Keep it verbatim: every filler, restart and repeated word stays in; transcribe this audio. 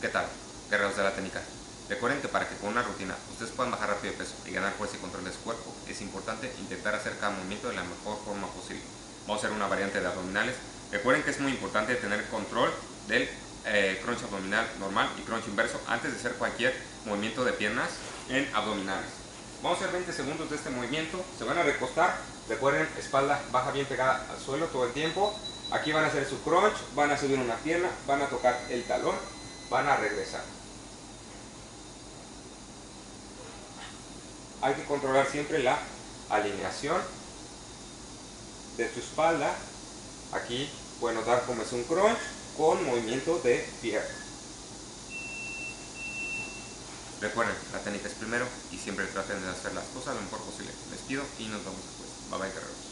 ¿Qué tal, guerreros de la técnica? Recuerden que para que con una rutina ustedes puedan bajar rápido de peso y ganar fuerza y control de su cuerpo, es importante intentar hacer cada movimiento de la mejor forma posible. Vamos a hacer una variante de abdominales. Recuerden que es muy importante tener control del eh, crunch abdominal normal y crunch inverso antes de hacer cualquier movimiento de piernas en abdominales. Vamos a hacer veinte segundos de este movimiento. Se van a recostar. Recuerden, espalda baja bien pegada al suelo todo el tiempo. Aquí van a hacer su crunch, van a subir una pierna, van a tocar el talón, van a regresar. Hay que controlar siempre la alineación de tu espalda. Aquí pueden notar cómo es un crunch con movimiento de pierna. Recuerden, la técnica es primero y siempre traten de hacer las cosas lo mejor posible. Les pido y nos vemos después. Bye bye, guerreros.